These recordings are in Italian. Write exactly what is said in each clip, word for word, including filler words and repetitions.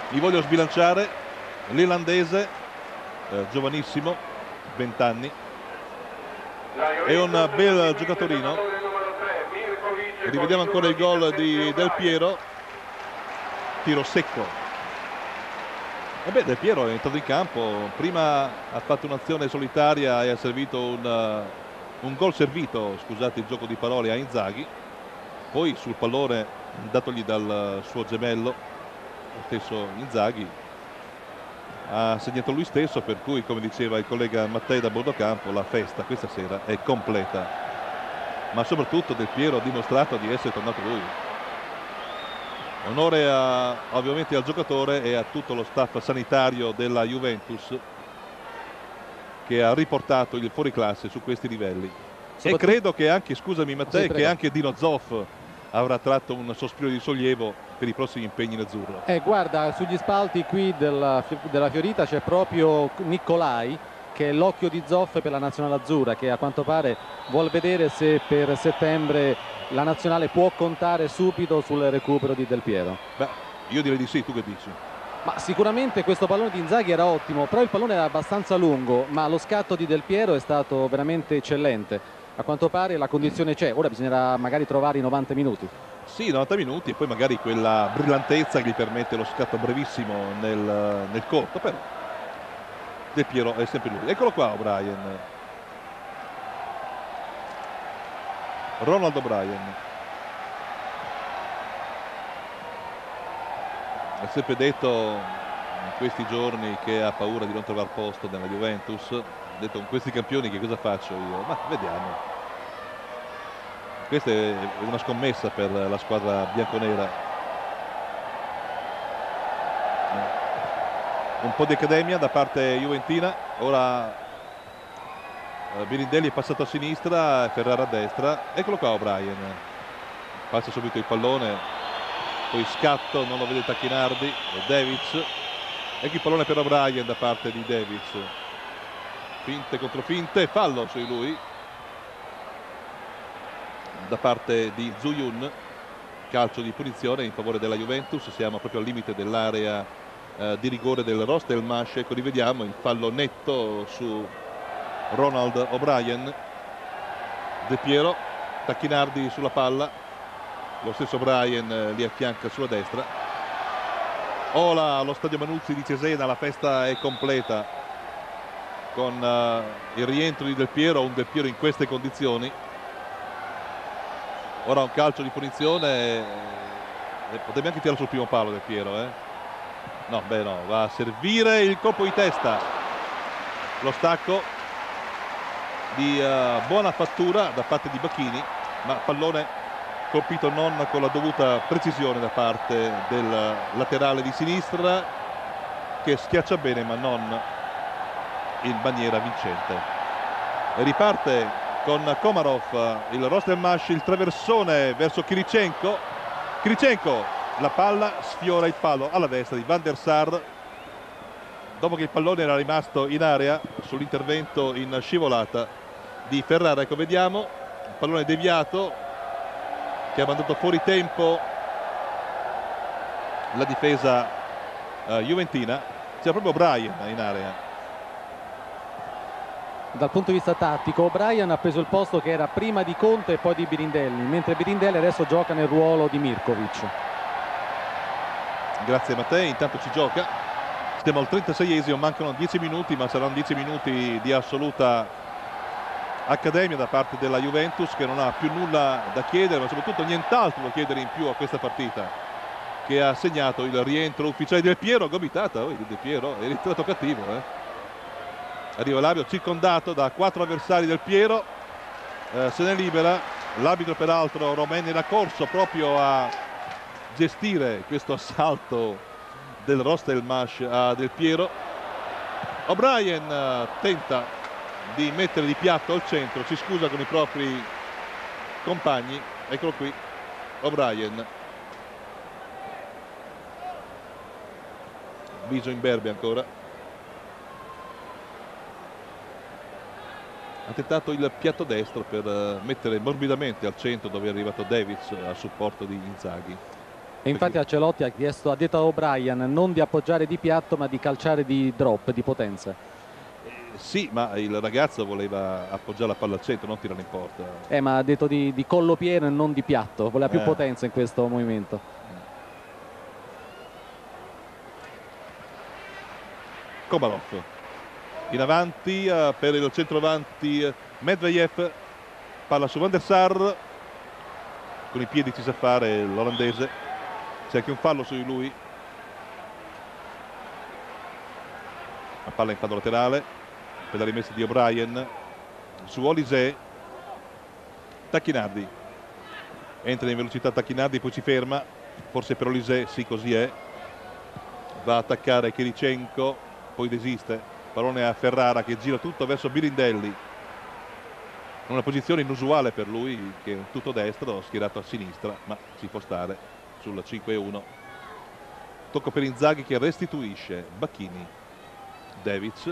Mi voglio sbilanciare, l'irlandese, eh, giovanissimo, venti anni, è un bel giocatorino. Rivediamo ancora il gol di Del Piero, tiro secco. E beh, Del Piero è entrato in campo, prima ha fatto un'azione solitaria e ha servito un, uh, un gol servito, scusate il gioco di parole, a Inzaghi. Poi sul pallone datogli dal suo gemello, lo stesso Inzaghi, ha segnato lui stesso, per cui, come diceva il collega Mattei da Bordocampo, la festa questa sera è completa. Ma soprattutto Del Piero ha dimostrato di essere tornato lui. Onore a, ovviamente al giocatore e a tutto lo staff sanitario della Juventus, che ha riportato il fuoriclasse su questi livelli. E credo che anche, scusami Mattei, sì, che anche Dino Zoff avrà tratto un sospiro di sollievo per i prossimi impegni in azzurro. Eh, guarda, sugli spalti qui della, della Fiorita c'è proprio Nicolai, che è l'occhio di Zoff per la nazionale azzurra, che a quanto pare vuol vedere se per settembre la nazionale può contare subito sul recupero di Del Piero. Beh, io direi di sì, tu che dici? Ma sicuramente questo pallone di Inzaghi era ottimo, però il pallone era abbastanza lungo, ma lo scatto di Del Piero è stato veramente eccellente. A quanto pare la condizione c'è, ora bisognerà magari trovare i novanta minuti. Sì, novanta minuti e poi magari quella brillantezza che gli permette lo scatto brevissimo nel, nel corto, però Del Piero è sempre lui. Eccolo qua O'Brien. Ronald O'Brien. Ha sempre detto in questi giorni che ha paura di non trovare posto nella Juventus. Ha detto: con questi campioni che cosa faccio io? Ma vediamo. Questa è una scommessa per la squadra bianconera. Un po' di accademia da parte juventina. Ora Birindelli è passato a sinistra, Ferrara a destra. Eccolo qua O'Brien. Passa subito il pallone, poi scatto, non lo vede Tacchinardi. Davids. Ecco il pallone per O'Brien da parte di Davids. Finte contro finte, fallo su lui da parte di Zuyun. Calcio di punizione in favore della Juventus. Siamo proprio al limite dell'area eh, di rigore del Rostelmash. Ecco, rivediamo il fallo netto su Ronald O'Brien. Del Piero, Tacchinardi sulla palla, lo stesso O'Brien eh, li affianca sulla destra. Ola allo stadio Manuzzi di Cesena, la festa è completa con eh, il rientro di Del Piero, un Del Piero in queste condizioni. Ora un calcio di punizione e, e potrebbe anche tirare sul primo palo Del Piero, eh? No, beh no, va a servire il colpo di testa. Lo stacco di uh, buona fattura da parte di Bacchini, ma pallone colpito non con la dovuta precisione da parte del laterale di sinistra, che schiaccia bene ma non in maniera vincente. E riparte con Komarov il Rostelmash, il traversone verso Kirichenko. Kirichenko, la palla sfiora il palo alla destra di Van der Sar, dopo che il pallone era rimasto in area sull'intervento in scivolata di Ferrara. Ecco, vediamo il pallone deviato che ha mandato fuori tempo la difesa uh, juventina. C'è proprio O'Brien in area. Dal punto di vista tattico O'Brien ha preso il posto che era prima di Conte e poi di Birindelli, mentre Birindelli adesso gioca nel ruolo di Mirkovic. Grazie Mattei, intanto ci gioca. Stiamo al trentaseiesimo, mancano dieci minuti, ma saranno dieci minuti di assoluta accademia da parte della Juventus, che non ha più nulla da chiedere, ma soprattutto nient'altro da chiedere in più a questa partita, che ha segnato il rientro ufficiale Del Piero. Gomitata, oh, Del Piero è rientrato cattivo, eh? Arriva l'arbitro circondato da quattro avversari Del Piero, eh, se ne libera. L'arbitro peraltro Romain era corso proprio a gestire questo assalto del Rostelmash a Del Piero. O'Brien eh, tenta di mettere di piatto al centro, si scusa con i propri compagni. Eccolo qui O'Brien. Viso imberbe ancora. Ha tentato il piatto destro per mettere morbidamente al centro, dove è arrivato Davids a supporto di Inzaghi. E infatti Ancelotti ha chiesto, ha detto a O'Brien non di appoggiare di piatto ma di calciare di drop, di potenza. Eh, sì, ma il ragazzo voleva appoggiare la palla al centro, non tirare in porta. Eh, ma ha detto di, di collo pieno e non di piatto, voleva più Eh. potenza in questo movimento. Komarov in avanti uh, per il centroavanti uh, Medvedev, palla su Van der Sar, con i piedi ci sa fare l'olandese, c'è anche un fallo su di lui. La palla in fallo laterale per la rimessa di O'Brien su Olise. Tacchinardi entra in velocità, Tacchinardi poi si ferma, forse per Olise, sì, così è, va a attaccare Kirichenko, poi desiste, pallone a Ferrara che gira tutto verso Birindelli, una posizione inusuale per lui, che è un tutto destro schierato a sinistra, ma ci può stare sul cinque a uno. Tocco per Inzaghi che restituisce. Bacchini, Davids,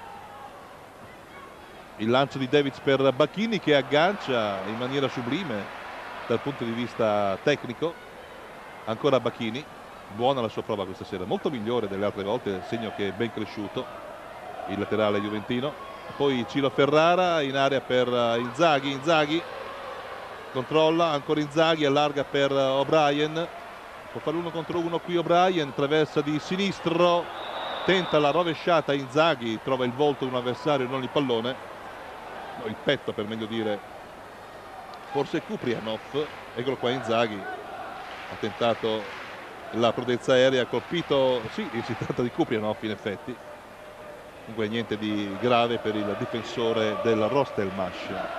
il lancio di Davids per Bacchini che aggancia in maniera sublime dal punto di vista tecnico. Ancora Bacchini, buona la sua prova questa sera, molto migliore delle altre volte, segno che è ben cresciuto il laterale juventino. Poi Ciro Ferrara in area per Inzaghi, Inzaghi controlla, ancora Inzaghi, allarga per O'Brien, può fare uno contro uno qui O'Brien, traversa di sinistro, tenta la rovesciata Inzaghi, trova il volto di un avversario, non il pallone, no, il petto per meglio dire, forse Kuprianov. Eccolo qua Inzaghi, ha tentato la prudenza aerea, ha colpito, sì, si tratta di Kuprianov in effetti. Comunque niente di grave per il difensore del Rostelmash.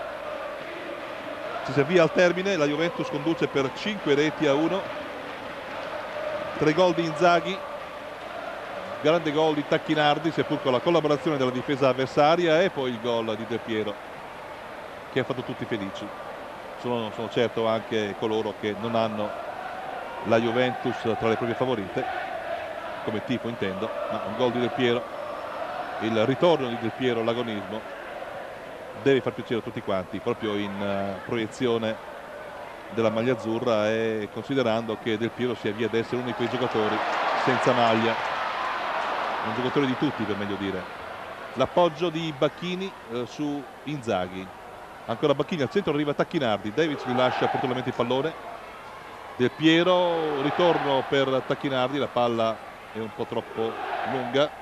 Si avvia al termine, la Juventus conduce per cinque reti a uno. Tre gol di Inzaghi, grande gol di Tacchinardi, seppur con la collaborazione della difesa avversaria, e poi il gol di Del Piero che ha fatto tutti felici. Sono, sono certo anche coloro che non hanno la Juventus tra le proprie favorite, come tifo intendo, ma un gol di Del Piero, il ritorno di Del Piero all'agonismo deve far piacere a tutti quanti, proprio in uh, proiezione della maglia azzurra, e considerando che Del Piero si avvia ad essere uno di quei giocatori senza maglia, un giocatore di tutti per meglio dire. L'appoggio di Bacchini uh, su Inzaghi, ancora Bacchini al centro, arriva Tacchinardi, Davids gli lascia opportunamente il pallone, Del Piero, ritorno per Tacchinardi, la palla è un po' troppo lunga.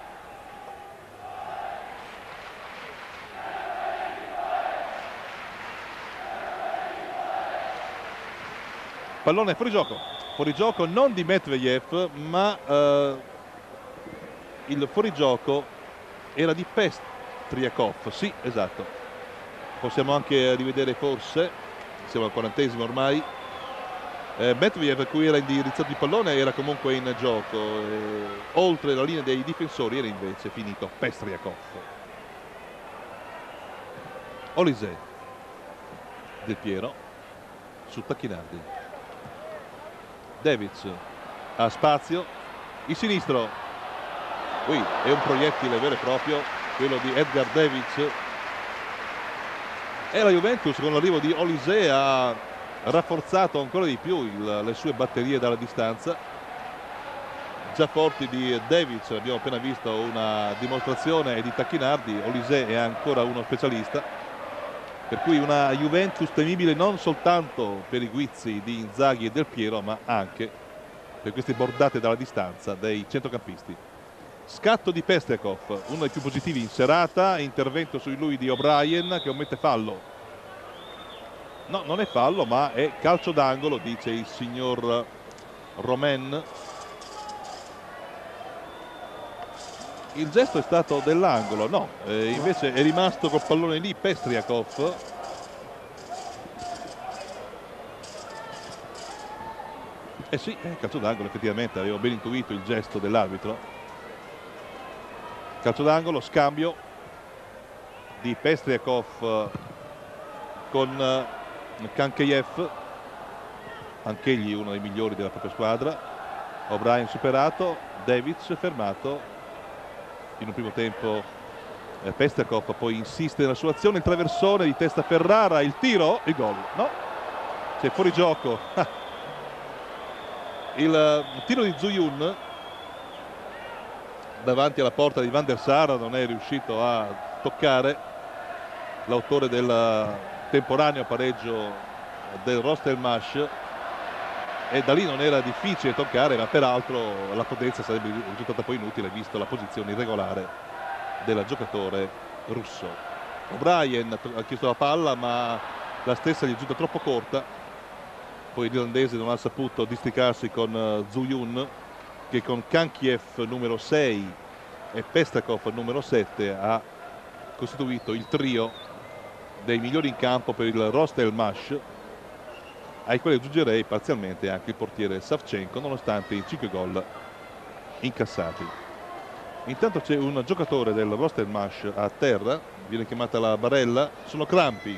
Pallone fuori gioco, fuori gioco non di Medvedev, ma eh, il fuorigioco era di Pestriakov, sì, esatto. Possiamo anche rivedere forse, siamo al quarantesimo ormai. Eh, Medvedev, a cui era indirizzato il pallone, era comunque in gioco, eh, oltre la linea dei difensori era invece finito Pestriakov. Olise, Del Piero su Tacchinardi. Davids ha spazio, il sinistro, qui è un proiettile vero e proprio, quello di Edgar Davids, e la Juventus con l'arrivo di Olise ha rafforzato ancora di più il, le sue batterie dalla distanza. Già forti di Davids, abbiamo appena visto una dimostrazione, e di Tacchinardi. Olise è ancora uno specialista, per cui una Juventus temibile non soltanto per i guizzi di Inzaghi e Del Piero, ma anche per queste bordate dalla distanza dei centrocampisti. Scatto di Pestriakov, uno dei più positivi in serata, intervento su lui di O'Brien che ommette fallo. No, non è fallo, ma è calcio d'angolo, dice il signor Romain. Il gesto è stato dell'angolo, no, eh, invece è rimasto col pallone lì Pestriakov. Eh sì, eh, calcio d'angolo, effettivamente, avevo ben intuito il gesto dell'arbitro. Calcio d'angolo, scambio di Pestriakov con Kankeyev, anch'egli uno dei migliori della propria squadra. O'Brien superato, Davids fermato. In un primo tempo eh, Pestriakov poi insiste nella sua azione, il traversone di testa Ferrara, il tiro, il gol, no, c'è fuori gioco Il tiro di Zuyun davanti alla porta di Van der Sar non è riuscito a toccare l'autore del temporaneo pareggio del Rostelmash, e da lì non era difficile toccare, ma peraltro la potenza sarebbe risultata poi inutile visto la posizione irregolare del giocatore russo. O'Brien ha chiesto la palla, ma la stessa gli è giunta troppo corta, poi l'irlandese non ha saputo districarsi con Zuyun, che con Kankiev numero sei e Pestakov numero sette ha costituito il trio dei migliori in campo per il Rostelmash, ai quali aggiungerei parzialmente anche il portiere Savchenko, nonostante i cinque gol incassati. Intanto c'è un giocatore del Rostelmash a terra, viene chiamata la barella, sono crampi.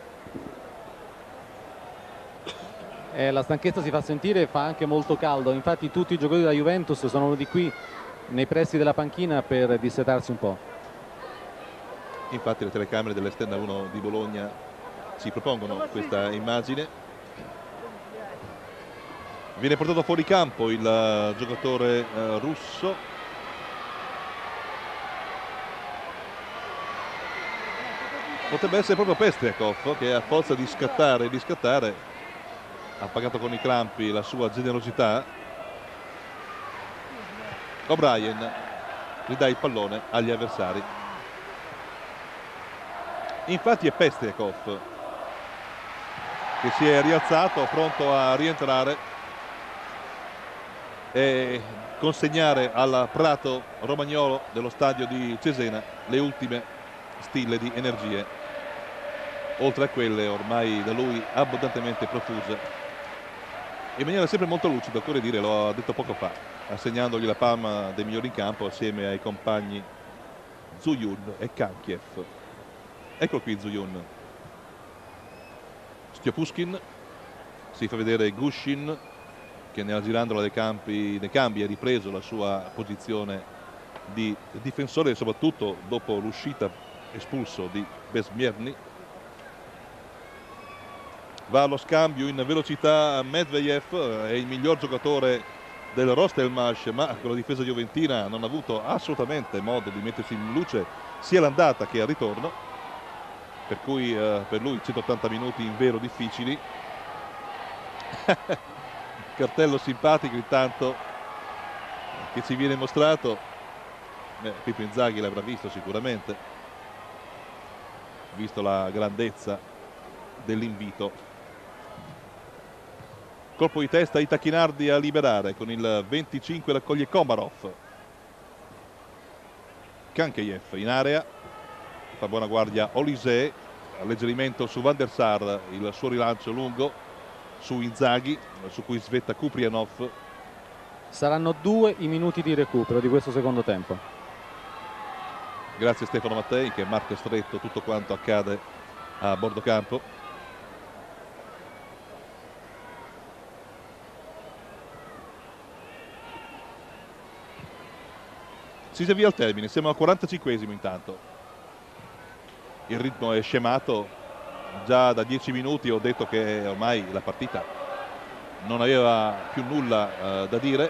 Eh, la stanchezza si fa sentire e fa anche molto caldo, infatti tutti i giocatori della Juventus sono venuti qui nei pressi della panchina per dissetarsi un po'. Infatti le telecamere dell'Esterna uno di Bologna ci propongono questa immagine. Viene portato fuori campo il uh, giocatore uh, russo. Potrebbe essere proprio Pestakov, che a forza di scattare e di scattare ha pagato con i crampi la sua generosità. O'Brien ridà il pallone agli avversari. Infatti è Pestakov che si è rialzato, pronto a rientrare e consegnare al prato romagnolo dello stadio di Cesena le ultime stille di energie, oltre a quelle ormai da lui abbondantemente profuse, in maniera sempre molto lucida, occorre dire, lo ha detto poco fa, assegnandogli la palma dei migliori in campo assieme ai compagni Zuyun e Kankiev. Ecco qui Zuyun. Stiopushkin, si fa vedere Gushin, che nella girandola dei campi, dei cambi ha ripreso la sua posizione di difensore, soprattutto dopo l'uscita espulso di Besmierny. Va allo scambio in velocità Medvedev, è il miglior giocatore del Rostelmash, ma con la difesa juventina non ha avuto assolutamente modo di mettersi in luce sia l'andata che al ritorno, per cui eh, per lui centottanta minuti in vero difficili. Cartello simpatico intanto che ci viene mostrato. eh, Pippo Inzaghi l'avrà visto sicuramente, visto la grandezza dell'invito. Colpo di testa Itachinardi a liberare, con il venticinque raccoglie Komarov. Kankeyev in area, fa buona guardia Olise, alleggerimento su Van der Sar, il suo rilancio lungo su Inzaghi, su cui svetta Kuprianov. Saranno due i minuti di recupero di questo secondo tempo. Grazie a Stefano Mattei che marca stretto tutto quanto accade a bordo campo. Si si avvia al termine, siamo al quarantacinquesimo intanto. Il ritmo è scemato. Già da dieci minuti ho detto che ormai la partita non aveva più nulla eh, da dire.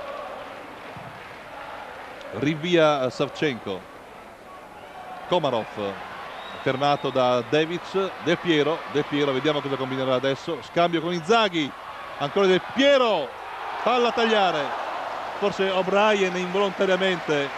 Rinvia Savchenko. Komarov fermato da Davic. Del Piero, Del Piero, vediamo cosa combinerà adesso. Scambio con Inzaghi, ancora Del Piero, palla a tagliare. Forse O'Brien involontariamente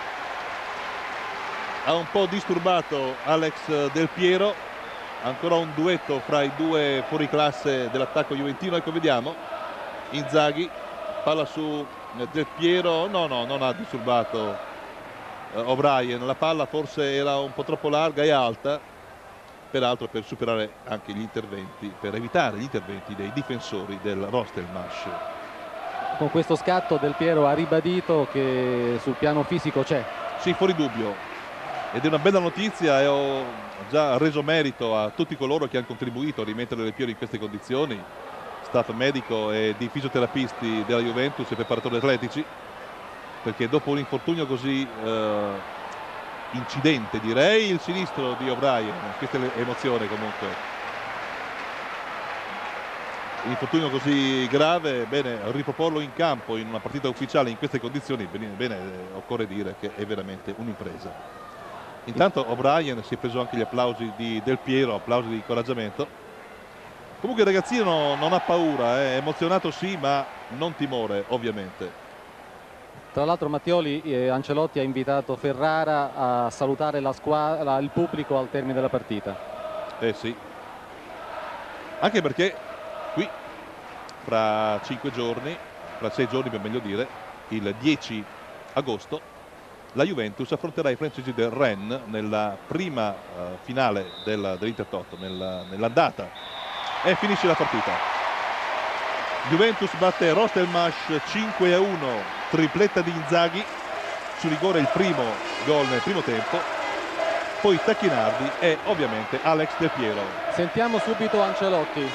ha un po' disturbato Alex Del Piero. Ancora un duetto fra i due fuoriclasse dell'attacco juventino. Ecco, vediamo Inzaghi, palla su Del Piero, no no non ha disturbato eh, O'Brien, la palla forse era un po' troppo larga e alta, peraltro per superare anche gli interventi, per evitare gli interventi dei difensori del Rostelmash. Con questo scatto Del Piero ha ribadito che sul piano fisico c'è. Sì, fuori dubbio, ed è una bella notizia, e ho già reso merito a tutti coloro che hanno contribuito a rimettere Del Piero in queste condizioni, staff medico e di fisioterapisti della Juventus e preparatori atletici, perché dopo un infortunio così eh, incidente, direi, il sinistro di O'Brien, questa è l'emozione comunque, infortunio così grave, bene, riproporlo in campo in una partita ufficiale in queste condizioni, bene, bene occorre dire che è veramente un'impresa. Intanto O'Brien si è preso anche gli applausi di Del Piero, applausi di incoraggiamento. Comunque il ragazzino non ha paura, è emozionato sì, ma non timore ovviamente. Tra l'altro Mattioli, eh, Ancelotti ha invitato Ferrara a salutare la squadra, il pubblico al termine della partita. Eh sì, anche perché qui fra cinque giorni, fra sei giorni per meglio dire, il dieci agosto, la Juventus affronterà i francesi del Rennes nella prima uh, finale del, dell'Intertoto, nel, nell'andata, e finisce la partita. Juventus batte Rostelmash cinque a uno, tripletta di Inzaghi, su rigore il primo gol nel primo tempo, poi Tacchinardi e ovviamente Alex Del Piero. Sentiamo subito Ancelotti.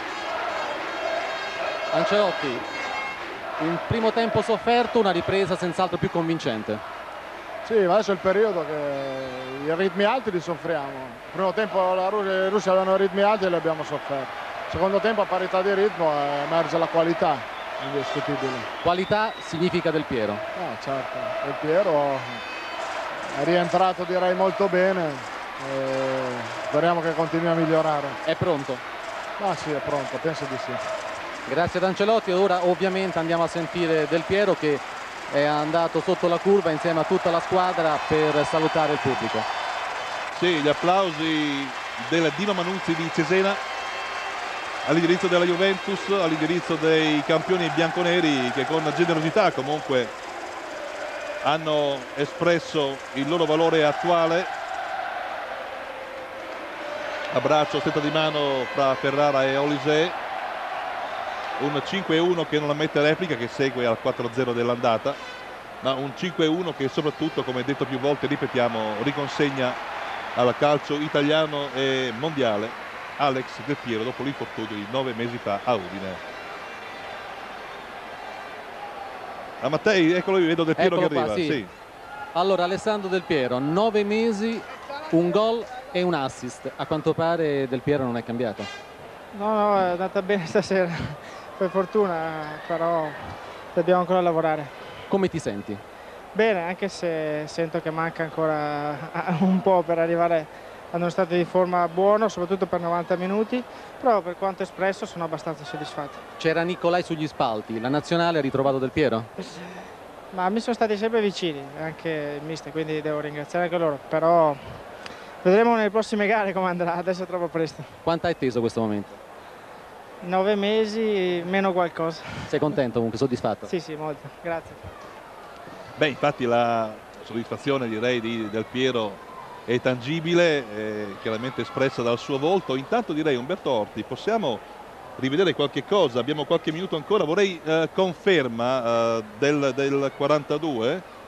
Ancelotti, un primo tempo sofferto, una ripresa senz'altro più convincente. Sì, adesso è il periodo che i ritmi alti li soffriamo. Il primo tempo la Russia, i russi avevano ritmi alti e li abbiamo sofferti. Secondo tempo a parità di ritmo emerge la qualità, indiscutibile. Qualità significa Del Piero. Ah, certo, Del Piero è rientrato direi molto bene e speriamo che continui a migliorare. È pronto? Ah sì, è pronto, penso di sì. Grazie ad Ancelotti. Ora ovviamente andiamo a sentire Del Piero che è andato sotto la curva insieme a tutta la squadra per salutare il pubblico. Sì, gli applausi del Dino Manuzzi di Cesena all'indirizzo della Juventus, all'indirizzo dei campioni bianconeri che con generosità comunque hanno espresso il loro valore attuale. Abbraccio, stretta di mano fra Ferrara e Olise, un cinque a uno che non ammette replica, che segue al quattro a zero dell'andata, ma un cinque a uno che soprattutto, come detto più volte, ripetiamo, riconsegna al calcio italiano e mondiale Alex Del Piero dopo l'infortunio di nove mesi fa a Udine. A Mattei, eccolo, io vedo Del Piero Eccolo che qua, arriva. sì. Sì. Allora Alessandro Del Piero, nove mesi, un gol e un assist. A quanto pare Del Piero non è cambiato. No, no, è andata bene stasera, per fortuna, però dobbiamo ancora lavorare. Come ti senti? Bene, anche se sento che manca ancora un po' per arrivare ad uno stato di forma buono, soprattutto per novanta minuti, però per quanto espresso sono abbastanza soddisfatto. C'era Nicolai sugli spalti, la nazionale ha ritrovato Del Piero? Ma mi sono stati sempre vicini, anche il mister, quindi devo ringraziare anche loro, però vedremo nelle prossime gare come andrà, adesso è troppo presto. Quanto hai atteso questo momento? Nove mesi, meno qualcosa. Sei contento comunque, soddisfatto? Sì, sì, molto, grazie. Beh, infatti la soddisfazione direi di Del Piero è tangibile, è chiaramente espressa dal suo volto. Intanto direi, Umberto Orti, possiamo rivedere qualche cosa? Abbiamo qualche minuto ancora, vorrei eh, conferma eh, del, del quarantadue.